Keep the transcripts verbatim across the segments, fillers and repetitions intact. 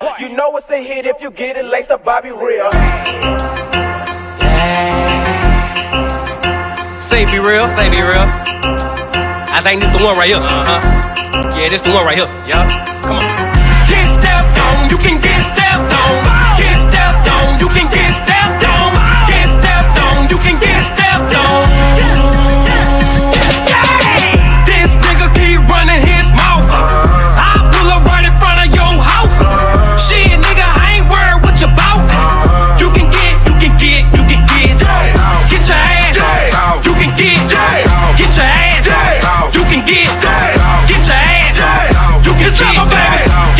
You know it's a hit if you get it laced up, Bobby Real. Say be real, say be real. I think this the one right here. Uh-huh. Yeah, this the one right here. Yeah. Come on. Get stepped on, you can get stepped on. Get stepped on, you can get stepped on. Get stepped on, you can get stepped on. This nigga keep running his mouth. I pull up right in front of your house. Shit, nigga, I ain't worried what you bout. You can get, you can get, you can get. Get your ass. You can get, get your ass. You can get, get your ass. You can get, baby.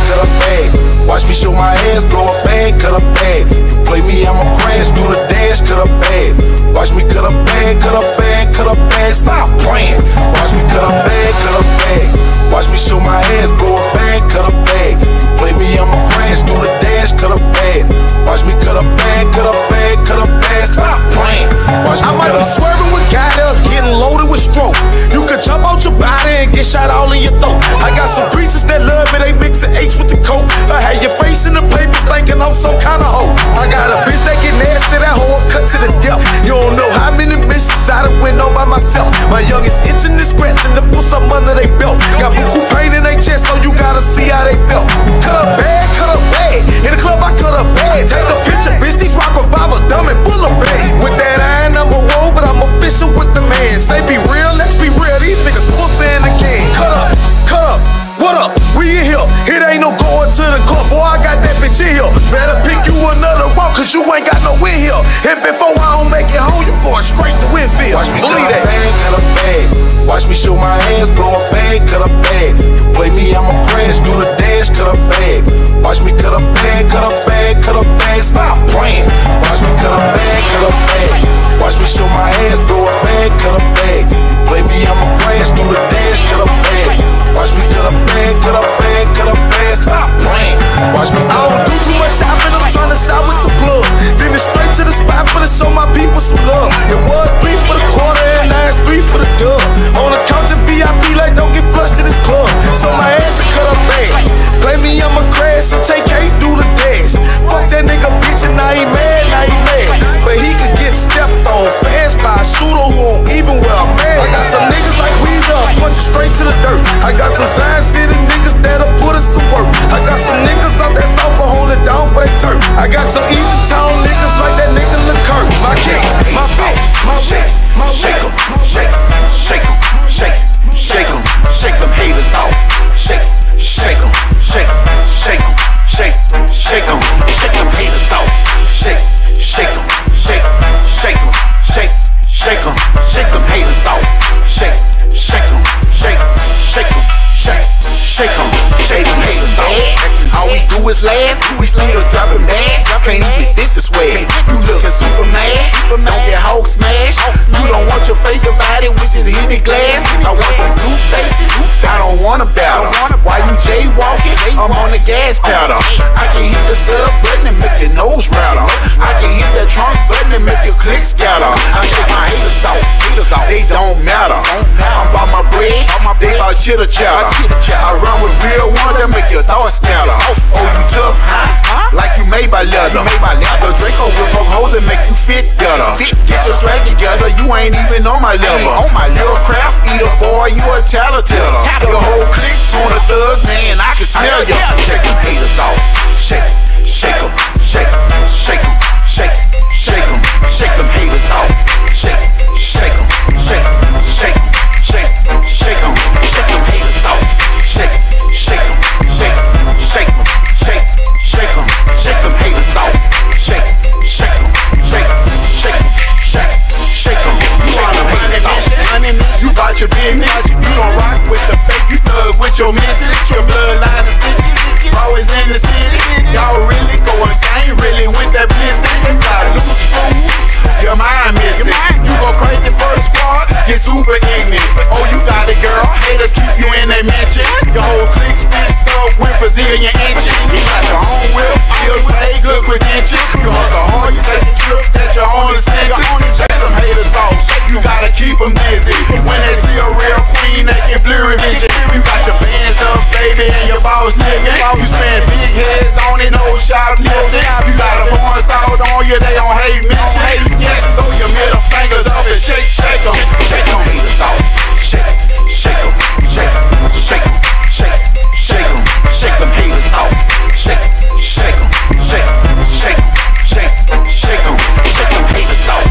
cut a bag. Watch me show my ass, blow a bag, cut a bag. You play me, I'ma crash, do the dash, cut a bag. Watch me cut a bag, cut a bag, cut a bag. Stop playing. Watch me cut a bag, cut a bag. Watch me show my ass, blow a bag, cut a bag. You play me, I'ma crash, do the dash, cut a bag. Watch me cut a bag, cut a bag, cut a bag. Stop playing. Watch me I might cut be a swerving with Goddard, getting loaded with stroke. You could jump out your body and get shot all in your throat. I got some creatures that love me, they mixin' H with the coke. I had your face in the papers thinking I'm some kind of hoe. I got a bitch that get nasty, that hoe cut to the death. You don't know how many missions I done went on by myself. My youngest itching the scratch and to put something under they belt. Got buku pain in they chest, so you gotta see how they felt. Cut a bag, cut a bag. In the club I cut a bag. Take a picture, bitch, these rock revolvers dumb and full of bags. With that iron number roll, but I'm official with the man. Say be real, let's be real, these niggas pussy in the game. Cut up, cut up, what up? We in here, it ain't no going to the club. Boy, I got that bitch in here. Better pick you another route, cause you ain't got no win here. And before I don't make it home, you going straight to Winfield. Watch me Believe cut a that. bag, cut a bag. Watch me show my ass, blow a bag, cut a bag. You play me, I'ma crash, do the dash, cut a bag. Watch me cut a bag, cut a bag, cut a bag. Stop playing. Watch me cut a bag, cut a bag. Watch me show my ass, blow a bag, cut a bag. You play me, I'ma crash, do the dash, cut a bag. Watch me cut a bag, cut a bag, cut a bag. Stop playing. Watch me I cut a don't do too much shopping, I'm tryna shop with the plug. Then it's straight to the spot for to show my people some love. It was three for the quarter and now it's three for the dub. On the couch in V I P like don't get flushed in this club. So my ass will cut a bag. Play me, I'ma crash, and T K do the dash. Fuck that nigga bitch and now he mad, now he mad. But he could get stepped on fast by a shooter who won't even wear a mask. I got some niggas like Weezer, punch straight to the dirt. I got some Zion City niggas that'll put us to work. I got some niggas out that south for hold it down for they turf. I got some Easy Town niggas like that nigga LeCurk. My kicks, my feet, my shake, my shake 'em, shake, shake 'em, shake, shake 'em, shake them haters off. Shake, shake 'em, shake, shake 'em, shake, shake 'em, shake them haters off. Shake, shake 'em, shake, shake 'em, shake, shake 'em, shake them haters off. Shake, shake 'em, shake, shake 'em, shake, shake 'em, shake them haters off. All we do is laugh, we still dropping bags. Can't even think this way. You looking super mad, don't get hog smashed. You don't want your face divided with this heavy glass. I want some blue faces, I don't wanna battle. Why you jaywalking? I'm on the gas pedal. I can hit the sub button and make your nose rattle. I can hit that trunk button and make your click scatter. I shake my haters off, they don't matter. I'm about my bread, they about chitter chatter. I run with real ones that make your thoughts scatter. Oh, you tough, huh? Like you made by leather. The Draco will poke holes and make you fit better. Get your swag together, you ain't even on my level. You're a craft eater, boy, you a tattletale. Your whole clique on a thug, man, I can smell ya. Shake them haters off. Shake, shake 'em, shake, shake 'em, shake, shake 'em, shake them haters off. Shake, shake 'em, shake, shake 'em, shake, shake 'em, shake them haters off. Shake, shake 'em, shake, shake 'em, shake, shake 'em, shake them haters off. Shake, shake 'em, shake, shake 'em, shake, shake 'em, shake them haters off. You bout your business, you don't rock with the fake, you thug with your missus, your bloodline is sticky, always in the city. Y'all really go insane, really with that blissing. You got loose screws, your mind missing. You go crazy for the squad, get super ignorant. Oh, you got it, girl. Haters keep you in their mansion. Your whole clique stitched up with Brazilian inches. You got your own whip, bills paid, good credentials. You hustle hard, you take the trips at your own expense. Shake them haters off, you gotta keep them busy. When they see a real queen, they get blurry vision. You got your bands up, baby, and your boss living. You spend big heads on it, no shoplifting. You got a porn star on you, they don't hate mention. Yes, throw your middle fingers up and shake, shake them, shake them haters off. Shake, shake them, shake, shake them, shake, shake them, shake them haters off. Shake, shake them, shake, shake, shake, shake them, shake them haters off.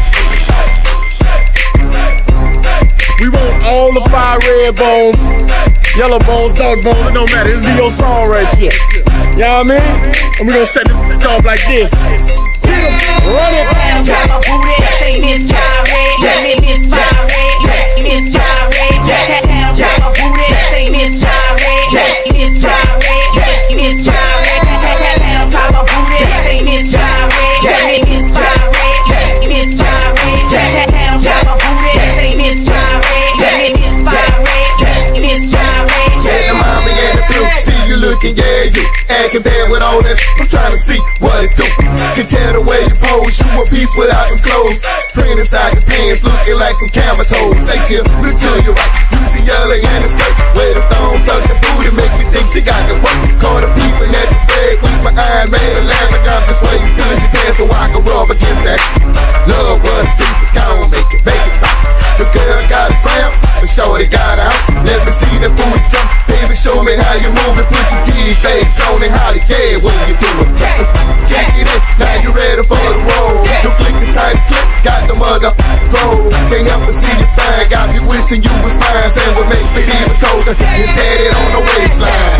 We want all the five red bones, yellow bones, dark bones, it don't matter. This be your song right here. You know what I mean? And we gonna set this off like this. Run it. Drop my booty, say Miss Gyrate, let me Miss Gyrate, Miss Gyrate. Drop my booty, say Miss Gyrate, Miss Gyrate, Miss Gyrate. acting bad with all that. I'm trying to see what it do. Can tell the way you pose, you a piece without them clothes. Print inside the pants, looking like some camel toes. Say chill, look to your right. You see yellow and the skirt, where the thongs tuck the booty, make me think she got the work. Caught her peeping at the bag with my iron man and laugh like I'm just waiting till she dance so I can rub against that. Love was a piece of cone, make it, make it bounce. The girl got a cramp, the shorty got a house. Let me see that booty jump, baby, show me how you move it. Put your G face on it, how to get what you doing. Get it in, now you ready for the roll. You click the tight click, got the mother throw. Can't help but see you fine, got me wishing you was mine. Saying what makes it even colder, you had it on the waistline.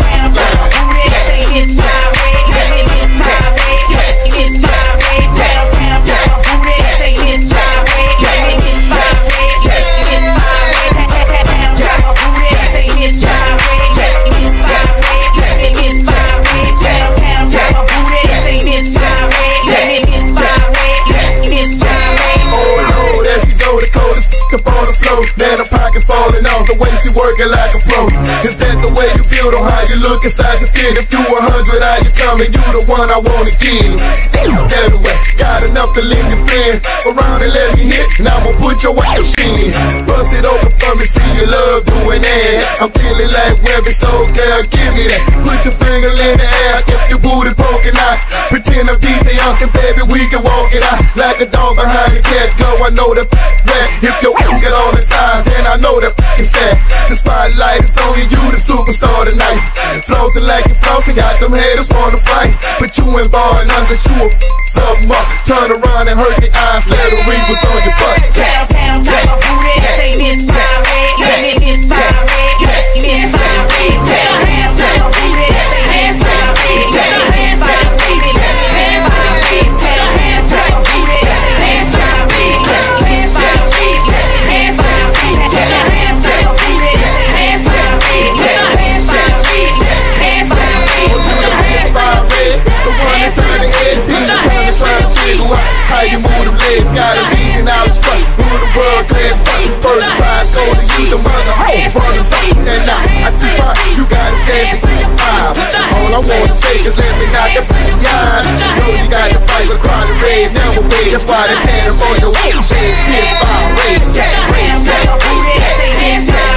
It's my way, it's my way, it's my way, down, down, down, booty. Say it's my way, it's my way, it's my way, down, down, booty. Say it's my way, it's my way, it's my way, down, down, down, booty. Say it's my way, it's my way, it's my way. Oh Lord, there she go, the coldest up on the floor. Now the pocket falling off, the way she working like a pro. Is that the way you feel on how you look inside your fit? If you a hundred, how you coming? You the one I wanna give. Everywhere, got enough to lend your friend around and let me hit. Now I'ma put your wife in. Bust it open for me, see your love doing that. I'm feeling like Webby, so girl, give me that. Put your finger in the air if your booty poking out. Pretend I'm D J Uncle, baby, we can walk it out like a dog behind the cat. Go, I know the rat. If your ass get on the sides, then I know the f***ing fat. The spotlight is only you, the superstar tonight. Flossing like you flossing, got them haters wanna fight, but you ain't ballin' none, cause you a f*** something up. Turn around and hurt the eyes, let the reapers on your butt. Down, down, down, booty. Say it's my way, it's my way, it's my way, down, hands to the booty. Hands to the booty, hands to the booty, hands to the booty, hands to the booty, hands to the booty, hands to the booty, hands to the booty, hands to the booty, hands to the booty, hands to the booty, hands to the booty, Put your hands fire red, the one that's turning heads. Teach you time to try to figure out how you move them legs. Got a vegan out of front, move the world class front. First prize go to you, the mother home from the something. And now I see why you got a sassy vibe. All I wanna say is let me knock your f***ing eyes. Know you got to fight with crowded rays, never wait. That's why they tanner for your weight. Kiss fire red, red, red, red.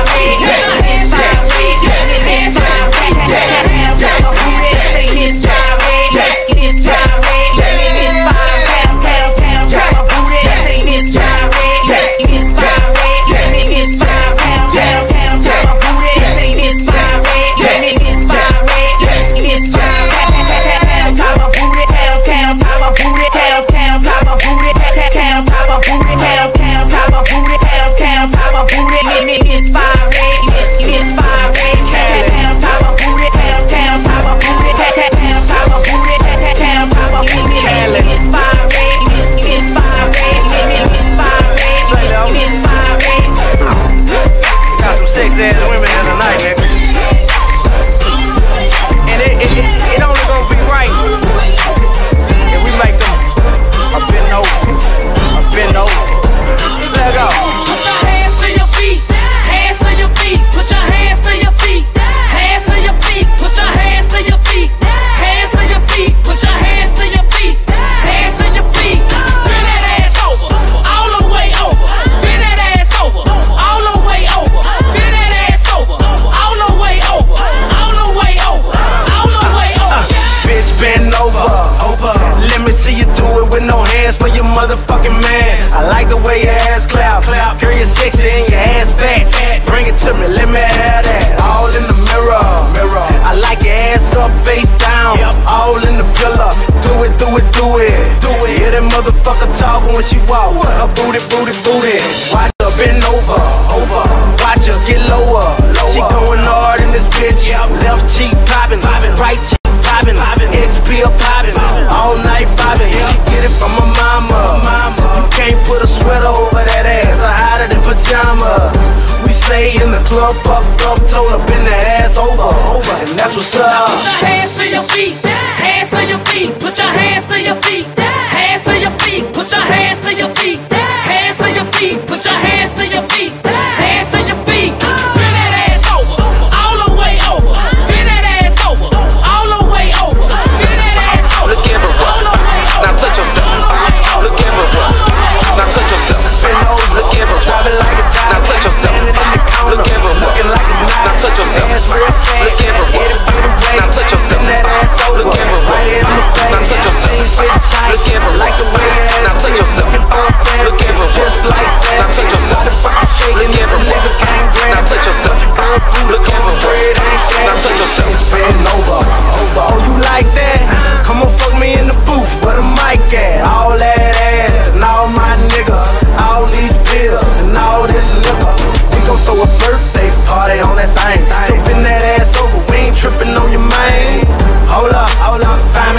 When she walk, her booty, booty, booty. Watch her bend over, over. Watch her get lower, lower. She going hard in this bitch. Left cheek popping, popping. Right cheek popping, popping. X P popping, all night popping. She get it from her mama, mama. You can't put a sweater over that ass, or hotter than pajamas. We stay in the club, fucked up, told her bend that ass over, over. And that's what's up. Put your hands to your feet, hands to your feet. Put your hands to your feet, hands to your feet. Put your hands to your feet, hands to your feet. Put your hands to your feet, hands to your feet. Bend that ass over, all the way over. Bend that ass over, all the way over.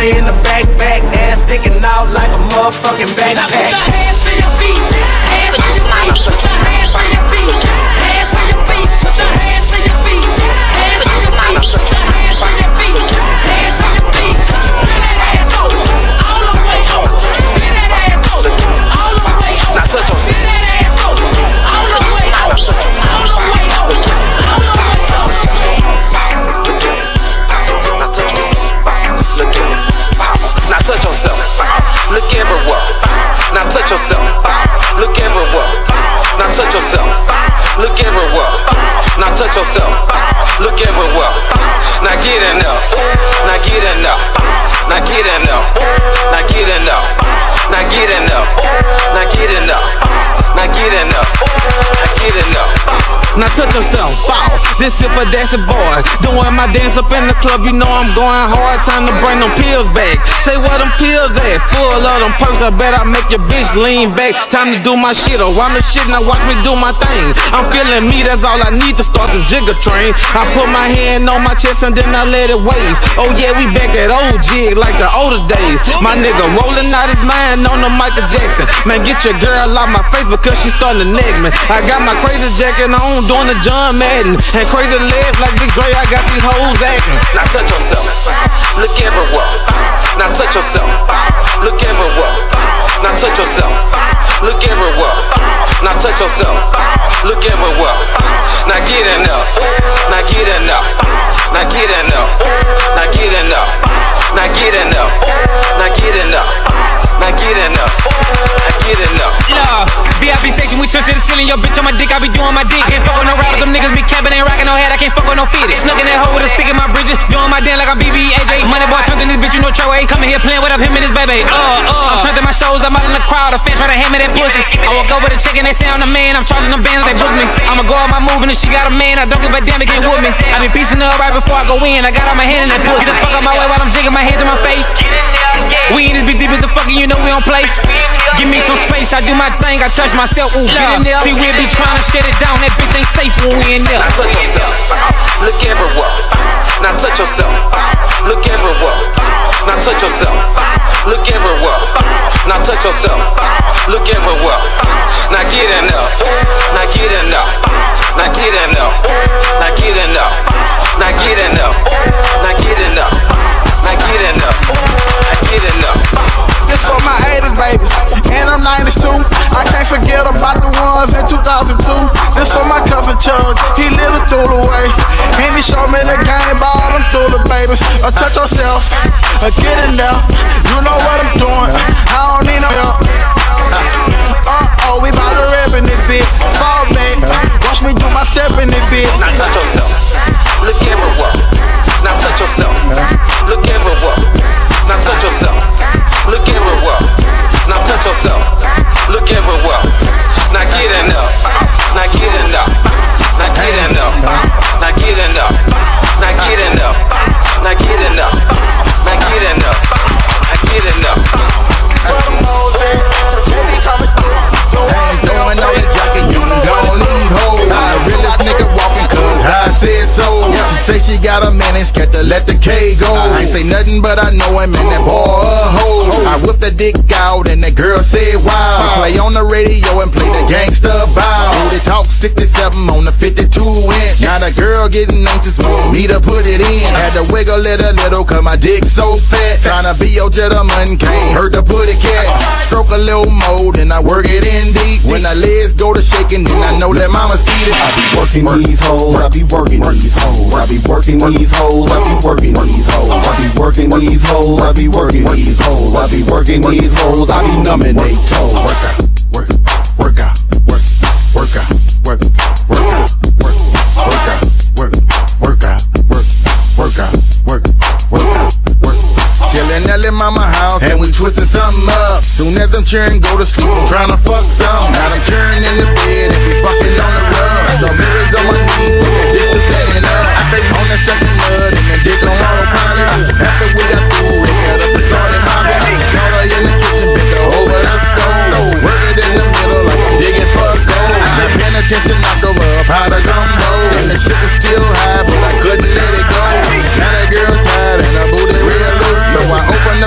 Money in the back, back, ass sticking out like a motherfucking backpack. Now put your hands to your feet, hands to your feet, put your hands to your feet, hands to your feet, put your hands to your feet, hands to your feet, put your hands to your feet, hands to your feet. Bend that ass over, all the way over. Bend that ass over, all the way over. Now touch yourself. Bend that ass over, all the way over, all the way over, all the way over. Now touch yourself. Look at me. Now touch yourself. Look everywhere. Now touch yourself. Look everywhere. Now touch yourself. Look everywhere. Now touch yourself. Look everywhere. Now get in there. Now get in there. Now get in there. Now get in there. Now get in there. Now get in there. Now get in there. Now get in there. Now touch yourself. Wow. This if a dancing boy doing my dance up in the club. You know I'm going hard. Time to bring them pills back. Say where them pills at? Full of them perks. I bet I make your bitch lean back. Time to do my shit. Oh, I'm the shit. Now watch me do my thing. I'm feeling me. That's all I need to start this jigger train. I put my hand on my chest and then I let it wave. Oh yeah, we back that old jig like the older days. My nigga rolling out his mind on the Michael Jackson. Man, get your girl out my face because she starting to nag me. I got my crazy jacket on, doing the John Madden. And crazy legs like Big Dre, I got these hoes acting. Now touch yourself. Look everywhere. Now touch yourself. Look everywhere. Now touch yourself. Look everywhere. Now touch yourself. Look everywhere. Now get in there. Now get in there. Now get in there. Now get in there. Now get in there. Now get in there. Now get in there. Now get in there. Love, V I P section, we turn to the ceiling. Yo, bitch, on my dick, I be doing my dick. I can't fuck with no routers, them niggas be capping, ain't rocking no head. I can't fuck with no fitted. Snuck in that hole with a stick in my bridges. Doing my dance like I'm B B A J. Money boy turned in this bitch, you know Trey Way. Coming here playing with up him and his baby. Uh, uh. I'm turning my shows, I'm out in the crowd. A fan trying to hand me that pussy. I walk over the check and they say I'm the man. I'm charging them bands, they book me. I'ma go out my moving and she got a man. I don't give a damn, it can't whoop me. I be piecing her right before I go in. I got all my hand in that pussy. Get the fuck out my way while I'm jigging my hands in my face. We in this bitch deep as the fucking, you know we don't play. Give me some space, I do my thing, I touch myself. Ooh, get in there. See, we'll be trying to shut it down. That bitch ain't safe when we in there. Now touch yourself. Look everywhere. Now touch yourself. Look everywhere. Now touch yourself. Look everywhere. Now touch yourself. Look everywhere. Now get in there. Now get in there. Now get in there. Now get in there. Now get in there. Now get in there. Now get in there. Now get in there. This for my eighties babies, and I'm nineties too. I can't forget about the ones in two thousand two. This for my cousin Chug, he little through the way. And he showed me the game ball, them through the babies. Uh, touch yourself, uh, get in there. You know what I'm doing, I don't need no help. Uh oh, we bout to rap in this bitch. Fall back, watch me do my step in this bitch. Now touch yourself, look everywhere. Now touch yourself, look everywhere. Now touch yourself, look everywhere. Now touch yourself, look everywhere. Now get in there, now get in there, now get in there, now get in there, now get in there, now get in there, now get in there, now get in there. Where them hoes at? They be coming through. No one's doing no jacket, you don't need hoes. I really nigga walking cause I said so. She say she got a man and scared to let the K go. I ain't say nothing but I know him and that boy a hoe. I whipped the dick out and that girl said wow. Play on the radio and play the gangsta bow. They talk sixty-seven on the fifty-two inch. Now the girl getting anxious, want me to put it in. Had to wiggle it a little cause my dick so fat. Tryna be your gentleman, can't hurt to put it cat. Stroke a little more, then I work it in deep. When the legs go to shaking, then I know that mama's eating. I be working these hoes, I be working these hoes. I be working these hoes, I be working these hoes. I be working these hoes, I be working these hoes. I be working these hoes, I be numbing they toes. Work out, work, work out, work, work out, work, work out, work, work out, work, work out, work, work out, work, work out, work. Chillin' at Lil' Mama house and we twistin' something up. Soon as I'm cheering, go to sleep, I'm tryna fuck some. Now I'm cheering in the bed and we fucking on the rug. Some mirrors on my knees, but the dick is standing up. I say on that second mud and the dick on autopilot. After we got through, it got up and started mobbing. Caught her in the kitchen, bent her over the stove. Work it in the middle like I'm digging for gold. I said paying attention, knocked over a pot of gumbo. And the shit was still high, but I couldn't let it go. Now that girl tired and her booty real loose, so I open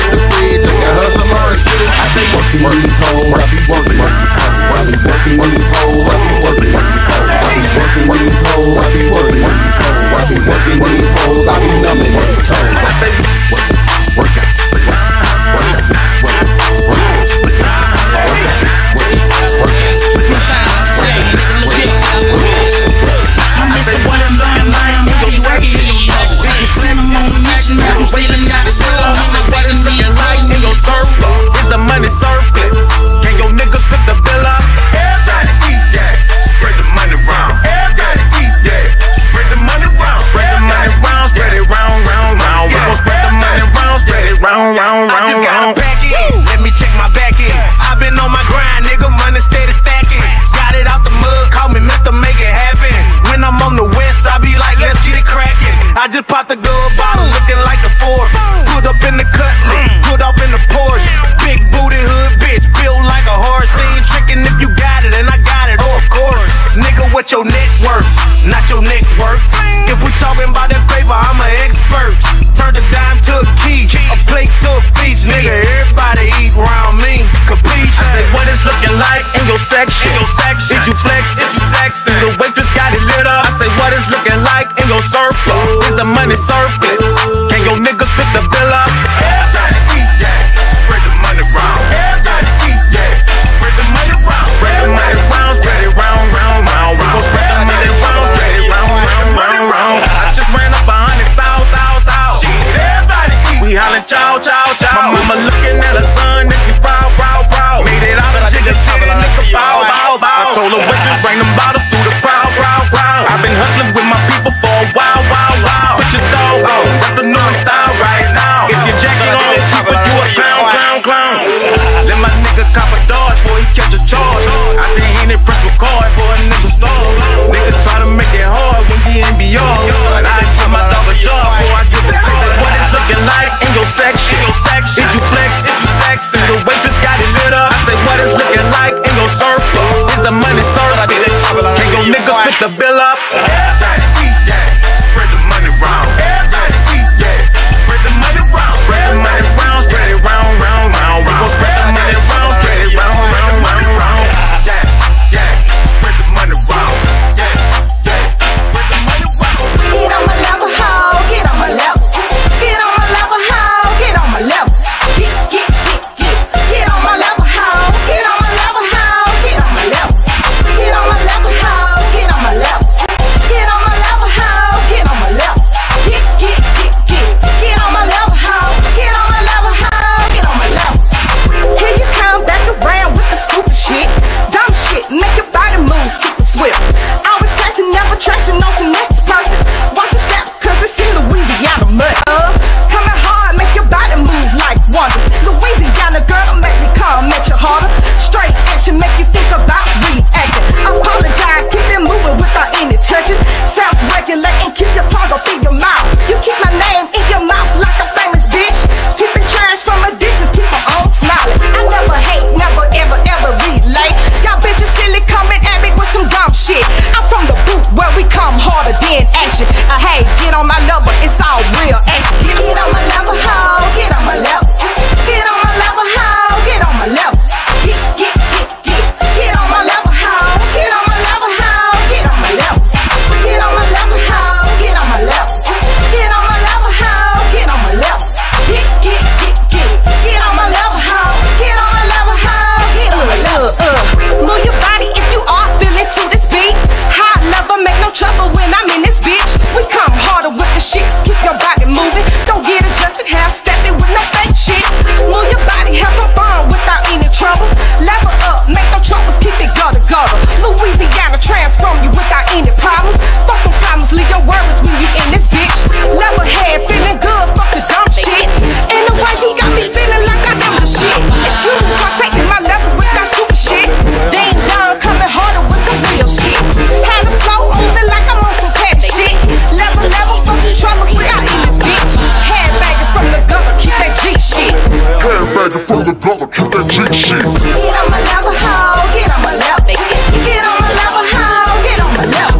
bag from the gutter, keep that cheap shit. Get on my level, hoe, get on my level. Get on my level, hoe, get on my level.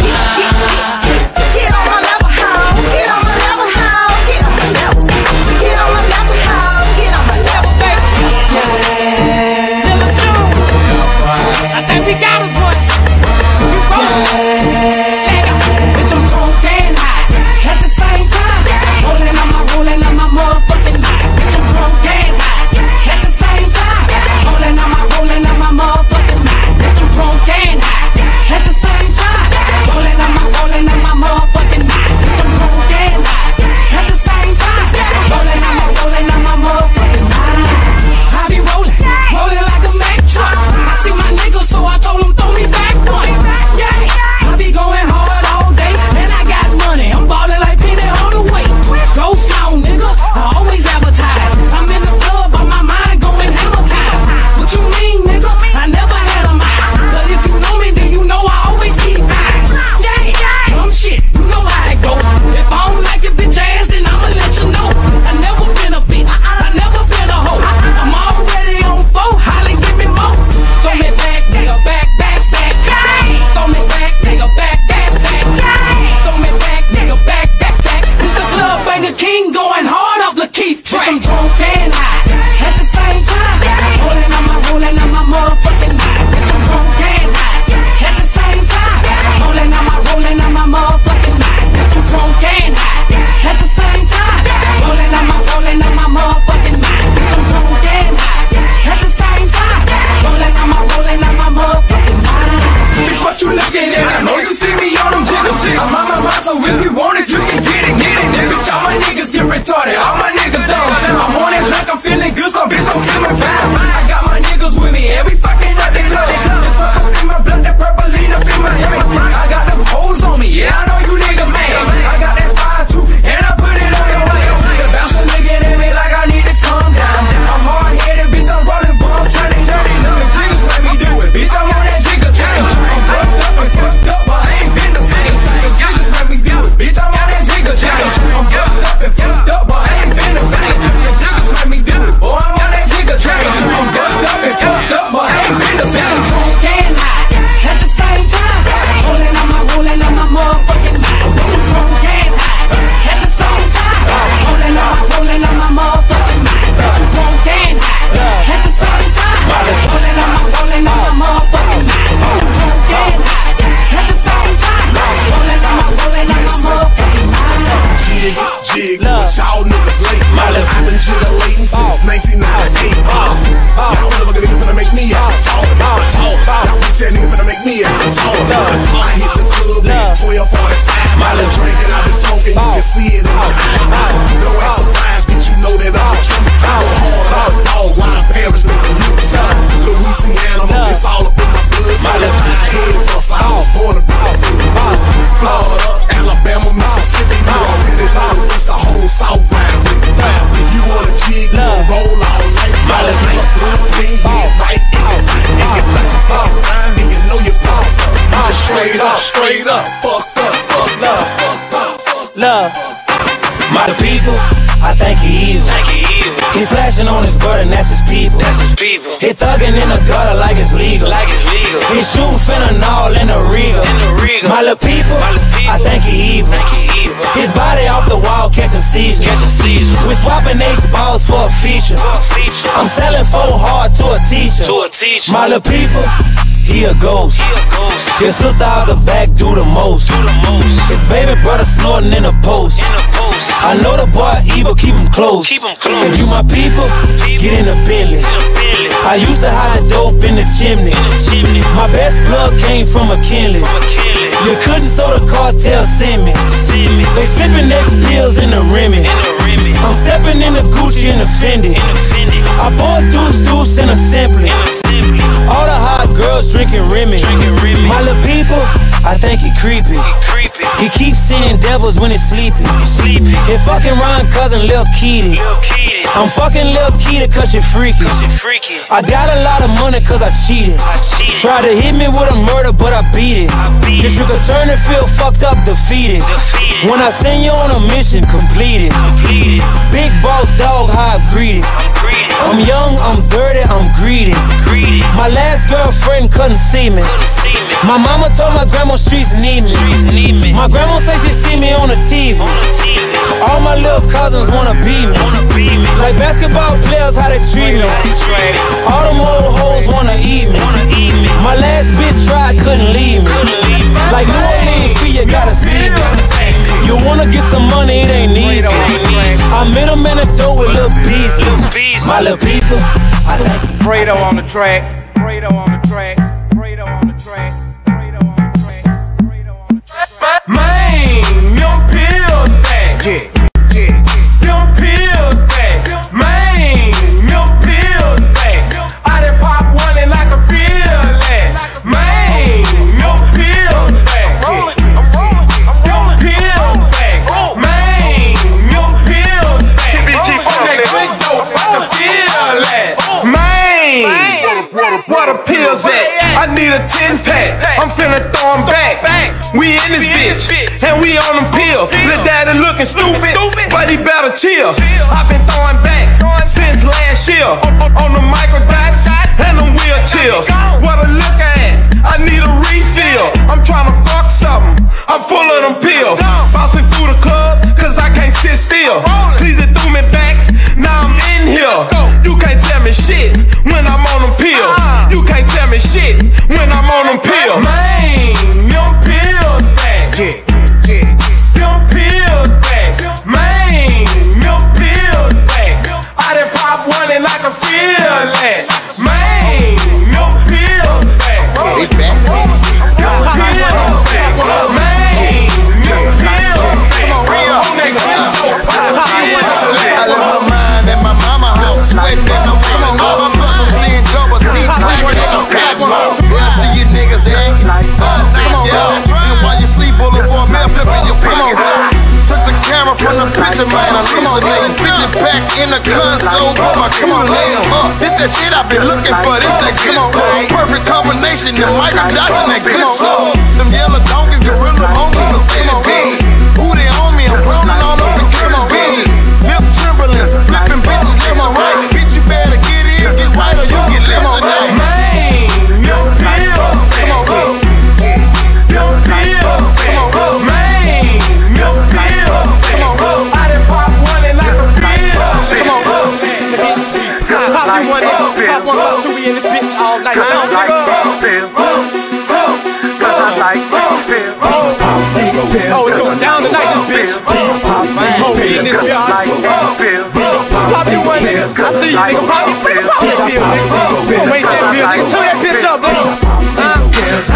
Get on my level, hoe, get on my level, hoe, get on my level. Get on my level, hoe, get on my level, baby. Yeah. I think we got us one. You roll. Bitch, I'm drunk and high at the same time. Rolling on my, rolling on my motherfucking high. Bitch, I'm drunk and high at the same time. Rolling on my, rolling on my motherfucking high. Bitch, I'm drunk and high at the same time. Rolling on my, rolling on my motherfucking high. Bitch, I'm drunk and high at the same time. Rolling on my, rolling on my motherfucking high. I be rolling, rolling like a Mack truck. I see my niggas, so I told them throw me back one. Yeah, I be going hard all day, and I got money. I'm ballin' like Penny Hardaway. Ghost town, nigga, I always advertise. I'm in the club, but my mind going hammer time. What you mean, nigga? I never had a mind. But if you know me, then you know I always keep mine. Yeah, yeah, dumb shit, you know how it go. If I don't like your bitch ass, then I'ma let you know. I never been a bitch, I never been a hoe. I'm already on four, holla, give me more. Throw me back, nigga, back, back, back. Throw me back, nigga, back, back, back. Throw me back, nigga, back, back, back. It's the club banger king going hard off Lakeith track. Bitch, I'm drunk and high at the same time. Rolling on my, rolling on my motherfucking high. Bitch, I'm drunk and high at the same time. Rolling on my, rolling on my motherfucking high. Bitch, I'm drunk and high at the same time. Rolling on my, rolling on my motherfucking high. Bitch, I'm drunk and high at the same time. Rolling on my, rolling on my motherfucking high. Bitch, what you looking at? I know you see me on them jiggles. I'm on my mind, so if you want it, you can get it, get it. Bitch, all my niggas get retarded, all my niggas don't. I'm on that drink, I'm feeling good, so bitch, don't kill my vibe. I got my niggas with me, every fucking night they love. It's fucking in my blood, that purple lean up in my head. I got them hoes on me, yeah, I know you niggas mad. I got that fire too, and I put it on your way. The bouncer looking at me like I need to calm down. I'm hard-headed, bitch, I'm rolling bombs, trying to turn it. The jiggers let me do it, bitch, I'm on that jigger chain. I'm fucked up and fucked up, but I ain't been the same. The jiggers let me do it, bitch, I'm on that jigger chain. I'm fucked up and fucked up, but I ain't been the same. The jiggers let me do it, boy, I'm on that jigger chain. I'm fucked up and fucked up, but I ain't been the same. I'm drunk and high at the same time. Rolling on my, rolling on my motherfucking high. Bitch, I'm drunk and high at the same time. Rolling on my, rolling on my motherfucking high. Bitch, I'm drunk and high at the same time. Rolling on my, rolling on my motherfucking high. Bitch, I'm drunk and high at the same time. Rolling on my, rolling on my motherfucking high. Jig, jig, what y'all niggas late? I've been jiggling since nineteen ninety-eight. Y'all motherfucker niggas finna make me act taller, bitch, taller. Y'all bitch ass niggas finna make me act taller. I hit the club at twelve forty-five. My little drinking, I've been smoking, you can see it in my eye. No act surprise, bitch, you know that I'm the truth. I go hard on the dog, why the Paris nigga loose? Louisiana, it's all up in my blood. My little head bust, I was born to be a fool. Florida, Alabama, Mississippi, you already know it's the whole South round with me. If you want a jig, you gon' roll all night. My little blue, green, yeah, right, it is right. And you like a fuck fine, and you know you fucked up. You just straight up, straight up, fucked up, fucked up, fucked up, fucked up. Love, my people, I think he evil. Think he evil. He flashing on his brother, and that's his people. That's his people. He thugging in the gutter like it's legal. Like it's legal. He shooting fentanyl in the regal. In the regal. My little people, my little people, I think he evil. Think he evil. His body off the wall, catching seizures. Catching seizures. We swapping H balls for a feature. For a feature. I'm selling four hard to a teacher. To a teacher. My little people, he a ghost. He a ghost. His sister out the back do the most. Do the most. His baby brother snorting in a post. In a post. I know the boy evil, keep him close. Keep him close. If you my people, people, get in the Bentley. I used to hide the dope in the chimney. In the chimney. My best plug came from McKinley. From McKinley. You couldn't, so the cartel send me. Send me. They slipping next pills in the Remy. In the Remy. I'm stepping in the Gucci and the Fendi. In the Fendi. I bought deuce deuce in a Simply. In a Simply. All the hot girls drinking Remy. Drinking Remy. My little people, I think he creepy. He creepy. He keeps seeing devils when he's sleepy. He's sleepy. He fucking Ron cousin Lil Keedy. Lil Keedy. I'm fucking Lil Keedy cause she freaky. Cause she freaky. I got a lot of money cause I cheated. I cheated. Try to hit me with a murder but I beat it. I beat District it. Attorney feel fucked up, defeated. defeated. When I send you on a mission, completed. completed. Big boss dog, how I'm greeted. I'm, greeted. I'm I'm dirty, I'm greedy. My last girlfriend couldn't see me. My mama told my grandma streets need me. My grandma say she see me on the T V. All my little cousins wanna be me. Like basketball players, how they treat me. All them old hoes wanna eat me. My last bitch tried, couldn't leave me. Like New Orleans, free, you gotta see me. You wanna get some money, it ain't easy. I met a man that door with Lil Beezy. My little people, I like Fredo on the track. Fredo on the track. Fredo on the track. Fredo on the track. Fredo on the track. Man, your pills back. Yeah, yeah. Your pills back. Man, your pills back. I done pop one and I can feel that. Man, your pills back. Yeah. Your pills back. Man, your pills back. Okay, quick dope, I can feel that. Man, where the pills at? I need a ten pack. I'm finna throw 'em back. We in this bitch, and we on them pills. Lil' daddy looking stupid, but he better chill. I've been throwing back since last year on the microdots and them wheel chills. What a look at, I need a refill. I'm tryna fuck something, I'm full of them pills. Bouncing through the club, cause I can't sit still. Please it threw me back, now I'm in here. You can't tell me shit when I'm on them pills. You can't tell me shit when I'm on them pills. Man, your pills back. Yeah, yeah. Your pills back. Man, your pills back. I done pop one and I can feel that. Man, your pills back. They back. Your pills back. Man, your pills back. On that good dope, I can feel I that. left my mind at my mama house, sweating in the woman over. Plus I'm seeing double teeth clacking in the cotton mouth. Yeah, I see you niggas acting all night, yo. And while you sleep, bullet for a man flipping your pockets out. Took the camera from the picture, man, hallucinating. fifty pack in the console, put my cumulator up. This that shit I've been looking for, this that good flow. Perfect combination, the microdots and that good flow. Them yellow donkeys, gorilla monkeys, Mercedes Benz. Who they on me? I'm rolling all up in Curtis vision. Lip trembling, flipping bitches left and right. Bitch, you better get in, get right, or you get left tonight. Man, your pills back. Your pills back. Man, your pills back. I done pop one and I can feel that. Pop you one up, pop one up till we in this bitch all night long, nigga. Oh, it's going down tonight, this bitch. Oh, we in this bitch. Pop you one, nigga. I see you, nigga. Pop you, nigga. Pop that bill, nigga. Waste that bill, nigga. Turn that bitch up, nigga.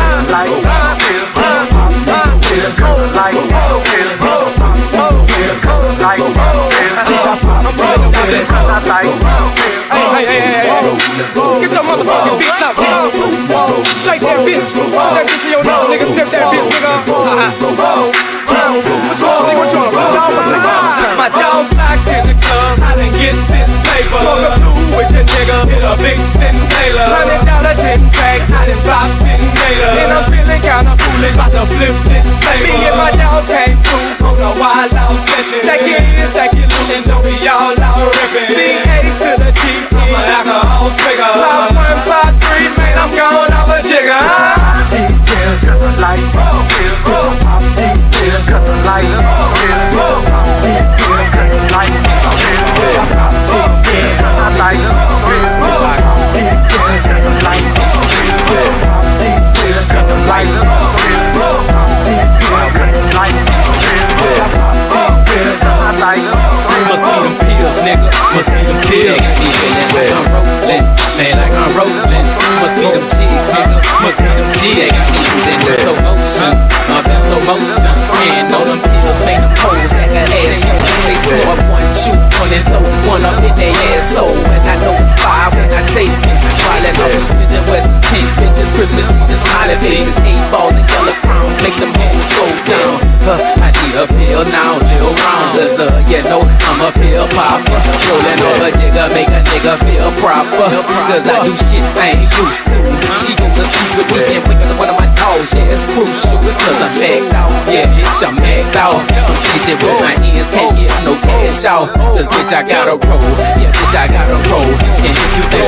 Hey, hey, hey, hey. Get your motherfucking beats up, nigga. Shake that bitch. Put that bitch in your nose, nigga. Sniff that bitch, nigga. What you want, nigga? What you want? Roll off, nigga. My dog's locked in the club. I done get this paper. Smoke a blue with your nigga. Hit a big Sin Taylor. Hundred dollar ten pack. I done dropped ten gator. And I'm feeling kinda foolish. About to flip this paper. Me and my dogs came through on a wild out session. Stack it in, stack it loose, and don't be all out ripping. C A to the G. I'm an alcohol figure. Pop one, pop three, man, I'm gone off a jigger. These pills cut the light. Pills, pills, pop these pills cut the light. Pills, pills, pop these pills cut the light. Pills, pills, pop these pills cut the light. Pills, pills, pop these pills cut the light. Pills, pills, pop these pills cut the light. Pills, pills, pop these pills cut the light. Pills, pills, pop these pills cut the light. Must be them pills, nigga. Must be them pills. Be feeling like I'm rolling, man, like I'm rolling. Must be them jigs, nigga. Must be them jigs. Got me feeling in slow motion, up in slow motion. And all them pills make them hoes like an asshole. They so up one, shoot one and throw one up in their asshole. And I know it's fire when I taste it. While I'm spinning West pink bitches, Christmas trees and smiling faces, eight balls and yellow crowns make them hoes go down. Huh, I need a pill now, Lil Rounders. Uh, you know I'm a pill popper. Rolling over jigger, make a nigga feel proper. Cause I do shit I ain't used to. She gonna sleep with me and wake up one of my dogs. Yeah, it's crucial. It's cause I'm backed out. Yeah, bitch, I'm backed out. I'm stitching with my ends, can't get no cash out. Cause bitch, I gotta roll. Yeah, bitch, I gotta roll. And if you think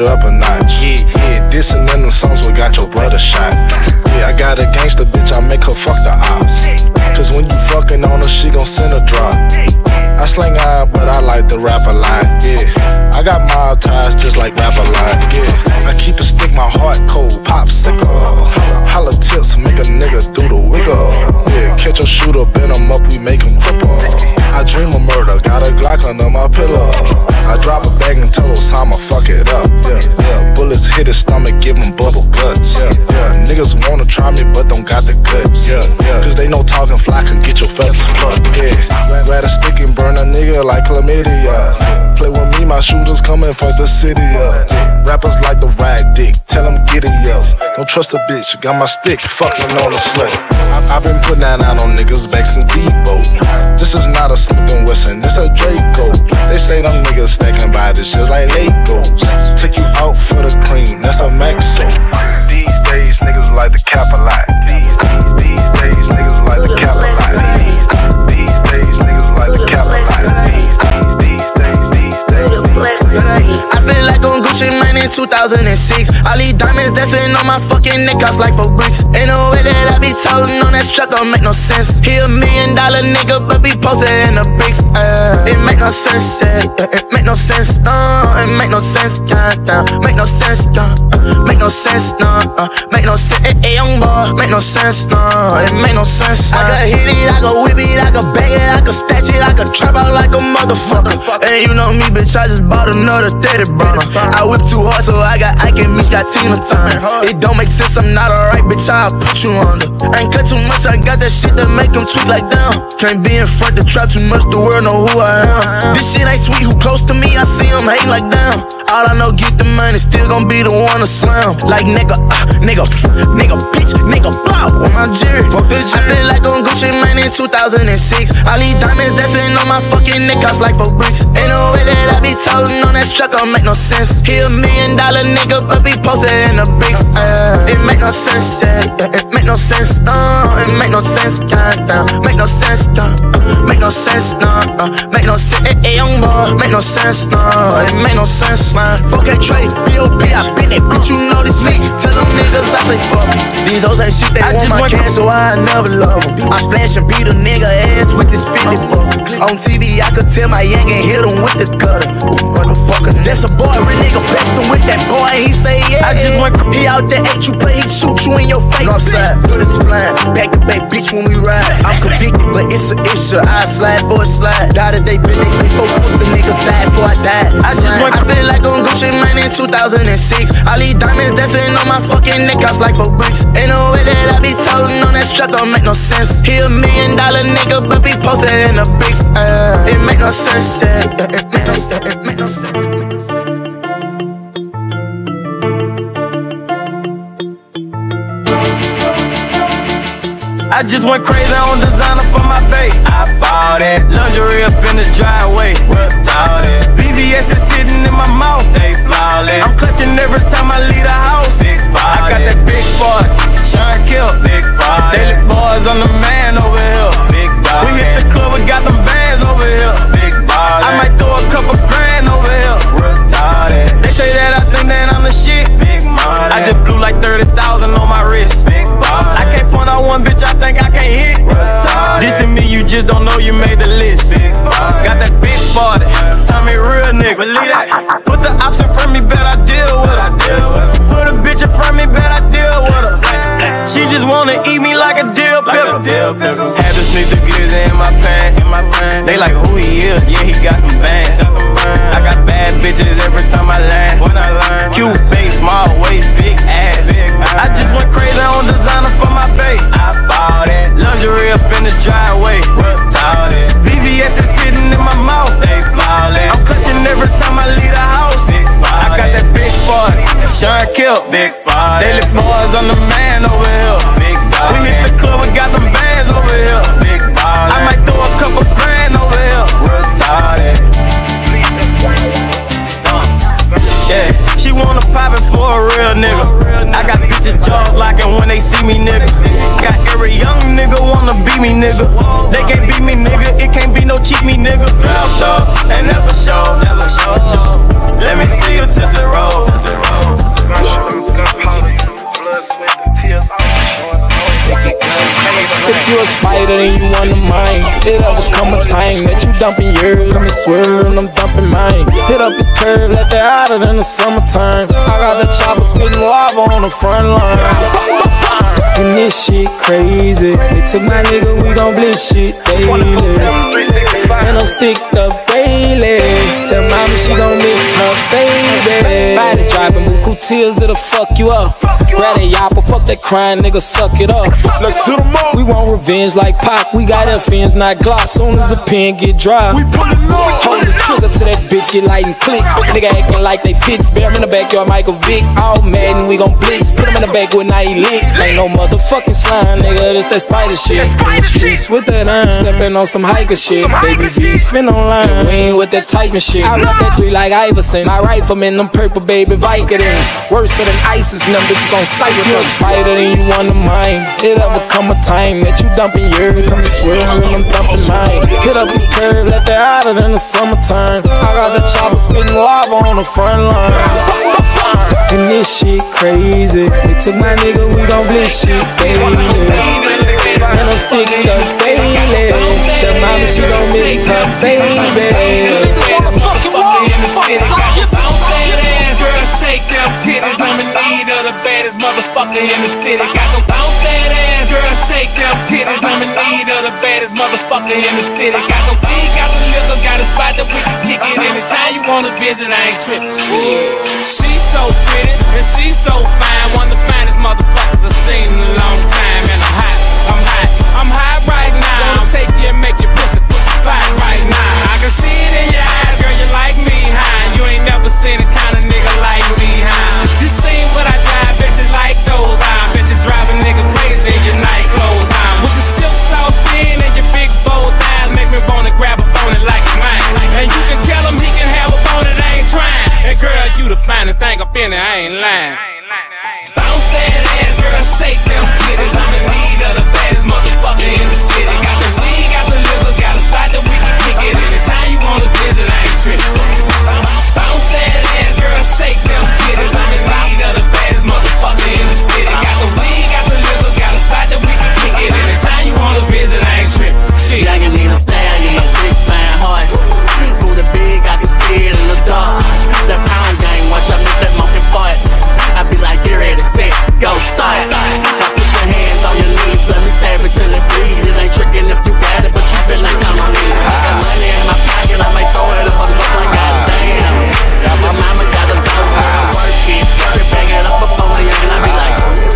up a notch. Yeah, yeah, dissing in the songs we got your brother shot. Yeah, I got a gangster bitch, I make her fuck the ops. Cause when you fucking on her, she gon' send a drop. I slang iron, but I like to rap a lot. Yeah, I got mild ties just like rap a lot. Yeah, I keep a stick, my heart cold, popsicle. Holla, holla tips, make a nigga do the wiggle. Yeah, catch a shooter, bend him up, we make him cripple. I dream of murder, got a Glock under my pillow. I drop a bag and tell Osama fuck it up. Yeah, yeah, bullets hit his stomach, give him bubble guts. Yeah, yeah, niggas wanna try me but don't got the guts. Yeah, yeah, cause they know talking fly can get your feathers plucked. Yeah, rather stick and burn a nigga like chlamydia. Yeah, play with me, my shooters coming for the city up. Yeah, rappers like the rag dick, tell them get it up. Don't trust a bitch, got my stick, fucking on the slut. I've been putting that out on niggas back since Debo. This is not a Smith and Wesson, this a Draco. They say them niggas stacking by this shit like Legos. Take you out for the cream, that's a Maxo. These days niggas like to cap a lot. These, these, these days niggas like to cap a lot. These, these days niggas like to cap a lot. These, these days, these days. I feel like on Gucci Mane in two thousand six. All these diamonds dancing on my fucking neck, cost like four bricks. Ain't no way that I be toting on that truck, don't make no sense. He a million dollar nigga, but be posted in the bricks. Uh, it make no sense, yeah. It make no sense, no. It make no sense, yeah. Make no sense, yeah. Make no sense, no. Uh, make no sense, eh, eh, young boy. Make no sense, no. It make no sense. I could hit it, I could whip it, I could bag it, I could stash it, I could trap out like a motherfucker. And you know me, bitch, I just bought another thirty burner. I whip too hard, so I got Ike and Mitch, got Tina Turner. It don't make sense, I'm not alright, bitch, I'll put you under. I ain't cut too much, I got that shit that make them tweak like down. Can't be in front to trap too much, the world know who I am. This shit ain't sweet, who close to me, I see them hate like down. All I know, get the money, still gon' be the one to slam. Like nigga, uh, nigga, nigga, bitch, nigga, blow on my jerry. Fuck the I feel like on Gucci Mane in two thousand six. All these diamonds dancing on my fucking neck, cost like four bricks. Ain't no way that I be toting on that truck, don't make no sense. He a million dollar nigga, but be posted in the bricks. Uh, it make no sense, yeah. It make no sense, no. It make no sense, goddamn. Make no sense, yeah. Make no sense, no. Uh, make no sense, eh, eh, young boy. Make no sense, no. It make no sense, man. Fuck that trade, B O P, I been that bitch, you know this me. Tell them niggas I say fuck me. These hoes ain't shit, they I want my cash, so I never love them. I flash and beat a nigga ass with this Philly book. On T V, I could tell my young and hit him with the cutter. Motherfucker, that's a boy, real nigga best him with that boy, he say yeah. I just went, he out there ain't you play, he shoot you in your face. Northside, bullets flying, back to back, bitch, when we ride. I'm convicted, but it's an issue. I slide for a slide. Die today, bitch, they say four pussy niggas died before I died. I just went, I feel like on Gucci Mane in two thousand six. All these diamonds dancing on my fucking neck, cost like four bricks. Ain't no way that I be toting on that truck, don't make no sense. He a million dollar nigga, but be posted in the bricks. Uh, it make no sense, yeah. It make no sense, it make no sense. I just went crazy on designer for my bae. I bought it. Lingerie up in the driveway. Retarded. V B S is sitting in my mouth. They flawless. I'm clutching every time I leave the house. Big I got that big boy. Sean Kill. Big five. Daily boys on the man over here. Big dog. We hit the club, we got them bands over here. Big ball. I might throw a couple grand over here. Retarded. They say that I think that I'm the shit. Big money. I just blew like thirty thousand on my wrist. Big ball. I can't point out one bitch I think I can't hit. Retarded. This and me, you just don't know you made the list. Big got that big party. Tell me real nigga. Believe that. Put the ops in front of me, bet I deal with her. Put a bitch in front of me, bet I deal with her. She just wanna eat me like a dill pickle. Had to sneak the glizzy in my pants. They like who he is, yeah he got them bands. I got bad bitches every time I land. Cute face, small waist, big ass. I just went crazy on designer for my bae. I bought it. Lingerie up in the driveway. Retarded. V B S is sitting in my mouth. They flawless. I'm clutching every time I leave the house. I got that big party. Sean Kill. Big party. Daily boys on the man over here. Big dog. We hit the club, we got them bands over here. Big ball. I might throw a couple grand over here. Retarded. Yeah, she wanna pop it for a real nigga. I got bitches jaws locking when they see me, nigga. Got every young nigga wanna be me, nigga. They can't beat me, nigga. It can't be no cheat me, nigga. Dropped off and never show, never show. Let me see you twist and roll. If you a spider, then you want the mine. It ever come a time that you dumping yours, let me swerve and I'm dumping mine. Hit up his curve, let that hotter than the summertime. I got the chopper spitting lava on the front line. And this shit crazy. They took my nigga, we gon' blitz shit daily. And I'm sticked up daily. Tell mama she gon' miss her baby. Body dropping, buku tears, it'll fuck you up. Grab that yapper, fuck that crying nigga, suck it up. Let's hit 'em up. We want revenge like Pac, we got F Ns, not Glock. Soon as the pen get dry, we pull it up. Hold the trigger till that bitch get light and click. Nigga acting like they pits, bear in the backyard, Michael Vick. All mad and we gon' blitz, put him in the back with night lick. Ain't no motherfucking slime, nigga, this that spider shit. In the streets with that iron, stepping on some hiker shit. Baby beefing online, we ain't with that type of shit. I rap that three like Iverson, I rifleman, them purple baby Vicodins. Worse than ISIS, and them bitches on sight. You a spider, then you want the mine. It ever come a time that you dumping yours, come to swerve and I'm dumping mine. Hit up his curve, let that hotter than the summertime. I got the chopper spitting lava on the front line. And this shit crazy. They took my nigga, we gon' blitz shit daily. And I'm sticked up daily. Tell mama she gon' miss her baby. Girl, shake them titties, I'm in need of the baddest motherfucker in the city. Got them bounce that ass. Girl, shake them titties, I'm in need of the baddest motherfucker in the city. Got them feet, got the liquor, got a spot that we can kick it anytime you wanna visit. I ain't trippin'. Shit. She's so pretty and she's so fine, one of the finest motherfuckers I've seen in a long time. And I'm hot, I'm hot, I'm hot right now. Gonna take you and make your pussy pussy fat right now. I can see it in your eyes, girl, you like me high. You ain't never seen a kind of nigga like me high. You seen what I drive, bet you like those high. Bet you drive a nigga crazy in your night clothes high. With your silk soft skin and your big bold thighs, make me wanna grab a bone it like it's mine. And you can tell him he can have a bone it, I ain't trying. And girl, you the finest thing up in it, I ain't lying. Bounce that ass, girl, shake them titties. I'm in need of the baddest motherfucker in the city. Got the weed, got the liquor, got a spot that we can kick it anytime you wanna visit, I ain't trippin'. Bounce that ass, girl, shake them titties. I'm in need of the baddest motherfucker in the city. Got the weed, got the liquor, got a spot that we can kick it anytime you wanna visit, I ain't trippin'. Shit. I can need a stallion, a big fine horse. Booty big, I can see it in the dark. That pound gang, watch I make that monkey fart. I be like, get ready, set, go start. Now put your hands on your knees, let me stab it till it bleed. It ain't tricking if you got it, but you feel like I'm on me. I got money in my pocket, I might throw it up on the floor, goddamn. My mama got a dog, I work it, work bang it up before the young, and I be like,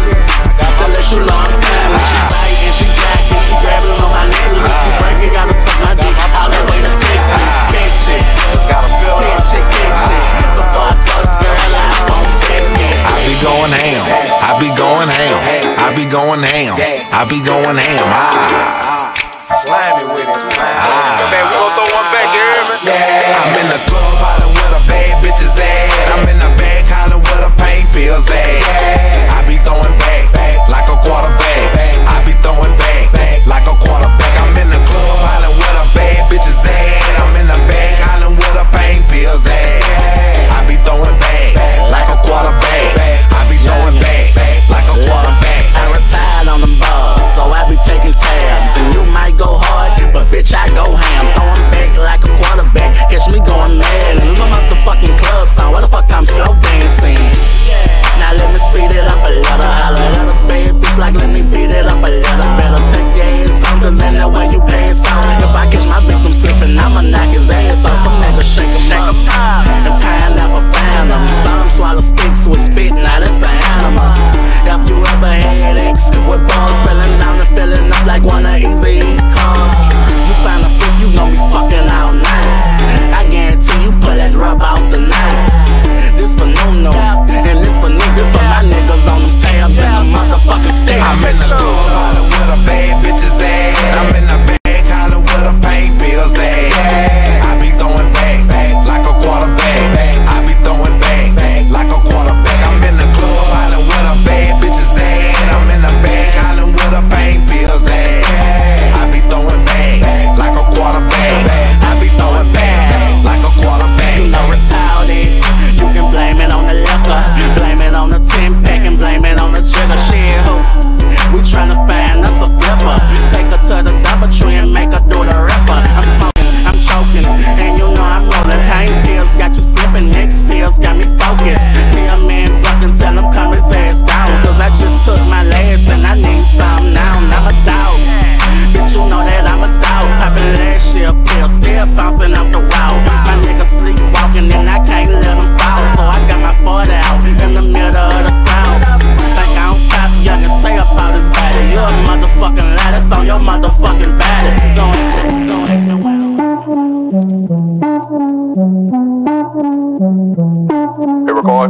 to let you know I'm time. She bite and she jack and she grab it on my leg. She break it, gotta suck my dick all the way to Texas. Catch it, catch it, catch it. Before I fuck, girl, I won't catch it. I be going ham, I be going ham, I be going ham, I be going ham. Ah, Slimy with it, slimy. ah. Man, we gon' throw one back, you hear me? Yeah. I'm in the club hollering with a bad bitch's ass. I'm in the bag hollering with a pain pills ass. I be throwing back like a quarterback. I be throwing back like a quarterback. I'm in the club hollering with a bad bitch's ass. I'm in the bag hollering with a pain pills ass. I be throwing back like a quarterback. I be throwing back like a quarterback. I retired on them balls, so I be taking tabs. And you might go hard, but bitch, I go ham. Throwing back like a quarterback, catch me going mad. And I'm out the fucking club song, why the fuck I'm slow dancing? Now let me speed it up a little. Holla at a bad bitch like let me beat it up a little. Better take your ass on, cause ain't that way you pass on. If I catch my victim slipping, I'ma knock his ass off. Some niggas shake him up, and pineapple find him. Some swallow sticks with spit, now that's an animal. If you ever had X with balls spilling down and filling up like one of Easy E cars, you find a freak, you gon' be fucking all night. I guarantee you pull that rub off the night. This for no-no, and this for niggas, for my niggas on them tabs and the motherfucking sticks. I'm in the club hollering with a bad bitch's ass. I'm in the bag hollering with a pain pills ass. I be throwing back like a quarterback. I be throwing back like a quarterback. I'm in the club hollering with a bad bitch's ass. I'm in the bag hollering with a pain pills ass. I be throwing back like a quarterback. I be throwing back like a quarterback. You know retarded, your motherfucking body. Hey, record.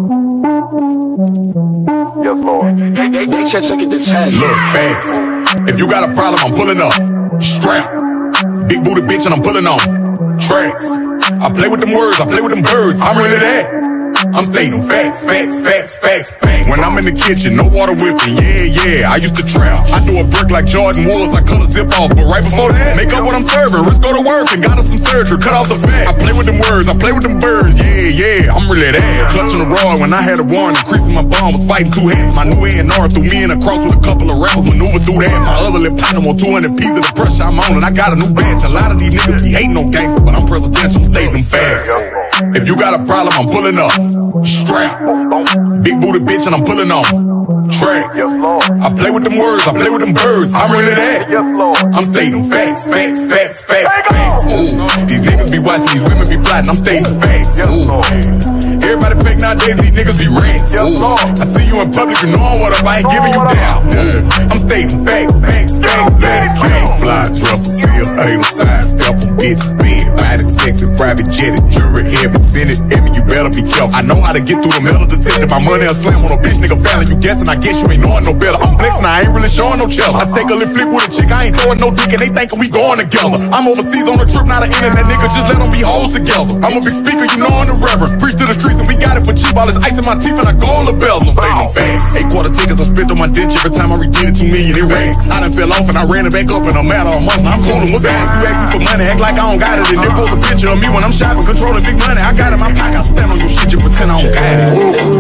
Yes, Lord. They check check it the tag. Look, fast. If you got a problem, I'm pulling up. Strap. Big booty bitch and I'm pulling on. Tracks. I play with them words, I play with them birds. I'm really that. I'm stating facts, facts, facts, facts, facts. When I'm in the kitchen, no water whipping, yeah, yeah, I used to trap. I do a brick like Jordan Woods, I cut a zip off, but right before that, make up what I'm serving, let's go to work and got us some surgery, cut off the fat. I play with them words, I play with them birds, yeah, yeah, I'm really that. Clutching the rod when I had a warrant, increasing my bomb, was fighting two hands. My new A and R threw me in a cross with a couple of rappers, maneuver through that. My other lip platinum on two hundred pieces of the pressure I'm on, and I got a new bench. A lot of these niggas be hating on gangsters, but I'm presidential, I'm stating them fast. If you got a problem, I'm pulling up. Strap. Big booty bitch and I'm pulling on. Tracks. I play with them words, I play with them birds. I'm really that. I'm stating facts, facts, facts, facts, facts. Ooh. These niggas be watching, these women be plotting. I'm stating facts. Ooh. Everybody fake nowadays, these niggas be rats. Ooh. I see you in public, you know what up, I ain't giving you down. Uh, I'm stating facts, facts, facts, facts, facts. Fly, truffle, seal, anal, side, step em, bitch, bed, body, sexy, private jetted, jury, heavy, senate, Emmy, you better be careful. I know how to get through the metal detector. My money a slam on a bitch nigga fallin'. You guessing, I guess you ain't knowing no better. I'm flexing, I ain't really showing no chill. I take a little flick with a chick, I ain't throwing no dick, and they thinkin' we going together. I'm overseas on a trip, not an internet nigga, just let them be hoes together. I'm a big speaker, you know I'm the reverend. Preach to the streets and we got it for cheap. All this ice in my teeth and I gold the bells. I'm stating them facts. Eight quarter tickets I spent on my ditch every time I redid it, two million in racks. I done fell off and I ran it back up in a matter of months. Now I'm coolin', what's that? You ask me for money, act like I don't got it, and then post a picture of me when I'm shopping, controlling big money. I got it in my pocket, I stand on your shit, you pretend I don't got it.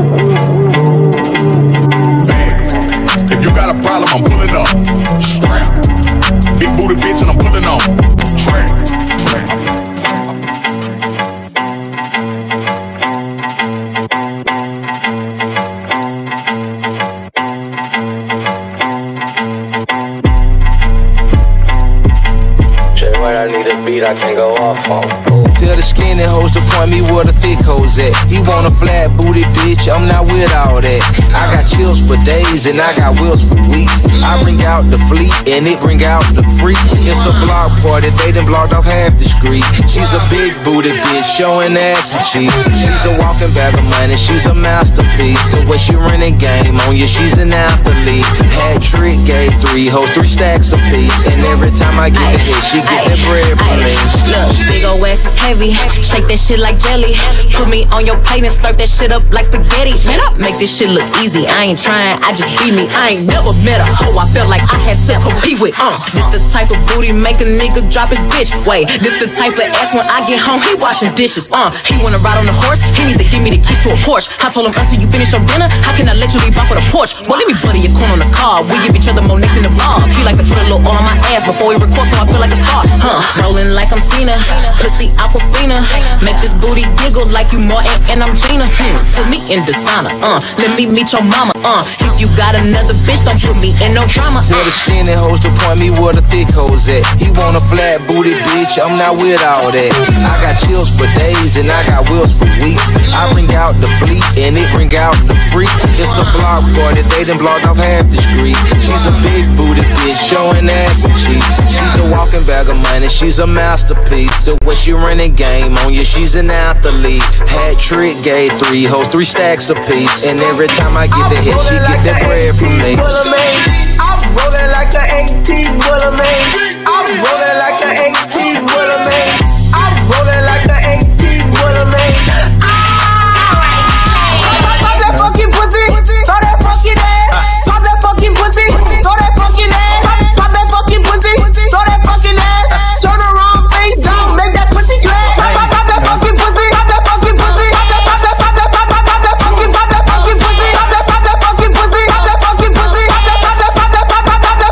Facts. If you got a problem, I'm pulling up. Strap. Big booty bitch and I'm pulling on. Tracks. I need a beat I can go off on. Tell the skinny hoes to point me where the thick hoes at. He want a flat booty bitch, I'm not with all that. I got chills for days and I got wheels for weeks. I bring out the fleet and it bring out the freaks. It's a block party, they done blocked off half the street. She's a big booty bitch, showing ass and cheeks. She's a walking bag of money, she's a masterpiece. So when she running game on you, she's an athlete. Hat trick, gave three hoes, three stacks a piece. And every time I get the hit, she get that bread from me. Look, big ol' ass is heavy. Shake that shit like jelly. Put me on your plate and slurp that shit up like spaghetti. Man, I make this shit look easy. I ain't trying, I just be me. I ain't never met a hoe I felt like I had to compete with. Uh, this the type of booty make a nigga drop his bitch. Wait, this the type of ass when I get home, he washing dishes. Uh, he wanna ride on the horse, he need to give me the keys to a Porsche. I told him until you finish your dinner, how can I let you leave off with a porch? Well, let me butter your corn on the car. We give each other more neck than the bar. He like to put a little oil on my ass before he records, so I feel like a star. Huh, rolling like I'm Tina, pussy Aquafina. Make this booty giggle like you Martin and I'm Gina. Hmm, put me in designer, uh, let me meet your mama, uh. If you got another bitch, don't put me in no drama. Tell the skinny hoes to point me where the thick hoes at. He want a flat booty bitch, I'm not with all that. I got chills for days and I got wheels for weeks. I bring out the fleet and it bring out the freaks. It's a block party, they done blocked off half the street. She's a big booty bitch, showing ass and cheeks. She's a walking bag of money, she's a masterpiece. The way she running game on you, she's an athlete. Hat trick, gave three hoes, three stacks a piece. And every time I get the hit, she get that bread from me. I'm rolling like the eighteen Willer man. I'm rolling like the eighteen Willer man. I'm rolling like the eighteen Willer man. Pop that fucking pussy, throw that fucking ass. Pop that fucking pussy, throw that fucking ass. Pop that fucking pussy, throw that fucking ass. Turn around, face down, make that pussy clap. Pop pop that fucking pussy, pop that fucking pussy. Pop that pop that pop that pop pop pop that fucking pop that fucking pussy. Pop that pop that fucking pussy, pop that fucking pussy. Pop that pop that pop that pop pop pop that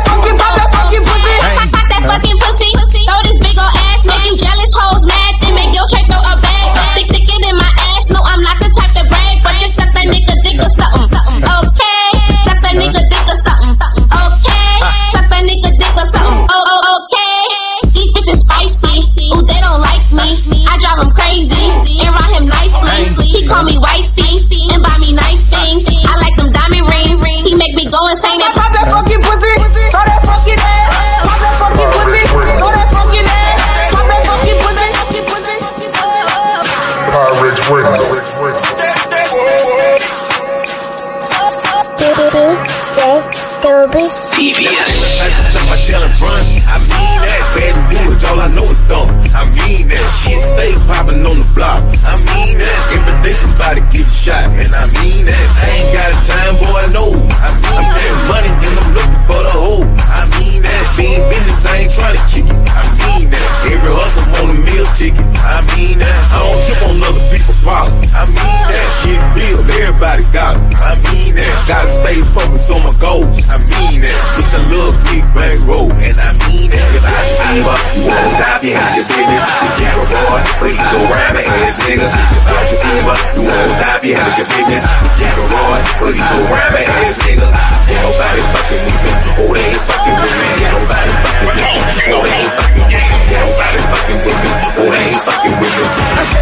T V S. Ain't the type to jump my tail and run. I mean that. Bad and good, all I know is dumb. I mean that. Shit stay popping on the block. I mean that. Every day somebody get shot, and I mean that. I ain't got time, boy, no. I mean I'm getting money and I'm looking for the hole. I mean that. Being business, I ain't trying to kick it. I mean that. Every hustle on a meal ticket. I mean that. I don't trip on other people's problems. I mean that. Shit real, everybody got it. I mean that. Gotta stay focused on my goals. I mean that. Bitch, I love big bang roll, and I mean that. If I give up, you won't die behind your business. You keep a boy, but you go round and ass niggas. If I give up, you won't die behind your business. You keep a boy, but you go round and ass niggas. Ain't nobody fucking with me. Oh, they ain't fucking with me. Ain't nobody fucking with me. Oh, they ain't fucking with me. Ain't nobody fucking with me. Oh, they ain't fucking with me.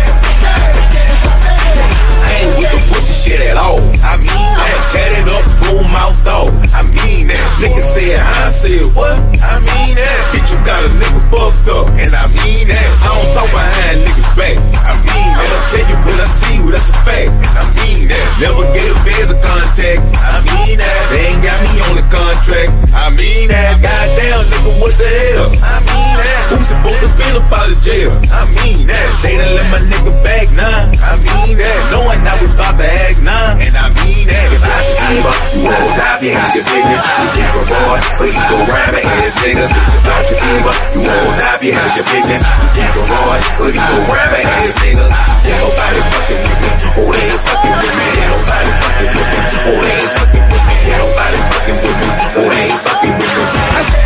I ain't with the pussy shit at all. I mean that. Tat it up, boom, mouth dog. I mean that. Niggas said, I said what? I mean that. Bitch, you got a nigga fucked up, and I mean that. I don't talk behind niggas back. I mean that. I'ma tell you when I see you, that's a fact. I mean that. Never gave feds a contact. I mean that. They ain't got me on the contract. I mean that. Goddamn, nigga, what the hell? I mean that. Who's supposed to feel about his jail? I mean that. They done let my nigga back now. I mean that. Knowing now we about to act now, and I mean that. If I give up, you won't die behind your business. You keep a boy, but you go round and ass niggas. If I give up, you won't die behind your business. You keep a boy, but you go round and ass niggas. Ain't nobody fucking with me. Oh, they ain't fucking with me. Ain't nobody fucking with me. Oh, they ain't fucking with me. Ain't nobody fucking with me. Oh, they ain't fucking with me.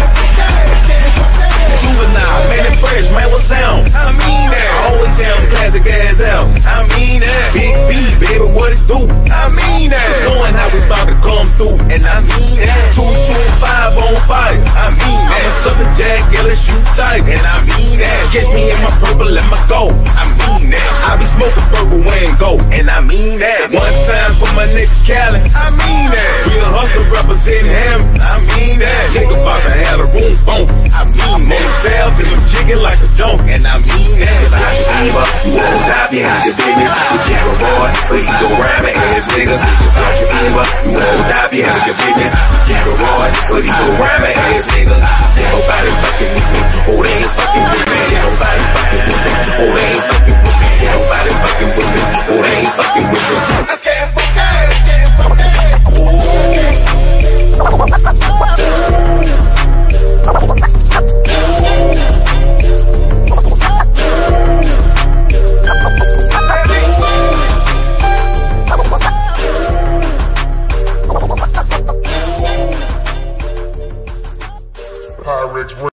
Juvenile, man, it fresh, man, what's down? I mean that. Always down, classic ass out. I mean that. Big B, baby, what it do? I mean that. Knowing how we about to come through, and I mean that. Two twenty-five on fire, I mean that. I'm a Southern Jack, L S U type, and I mean that. Catch me in my purple, let my go. I mean that. I be smoking purple when go, and I mean that. One time for my nigga Cali, I mean that. Real hustler representing him, I mean that. Nigga about to have a room phone, I mean that. Tails and I'm jigging like a junk, and I mean that. If I give up, you won't die behind your business. You keep a boy, but you go round and ass niggas. If I give up, you won't die behind your business. You keep a boy, but you go round and ass niggas. Ain't nobody fucking with me. Oh, they ain't fucking with me. Ain't nobody fucking with me. Oh, they ain't fucking with me. Ain't nobody fucking with me. Oh, they ain't fucking with me.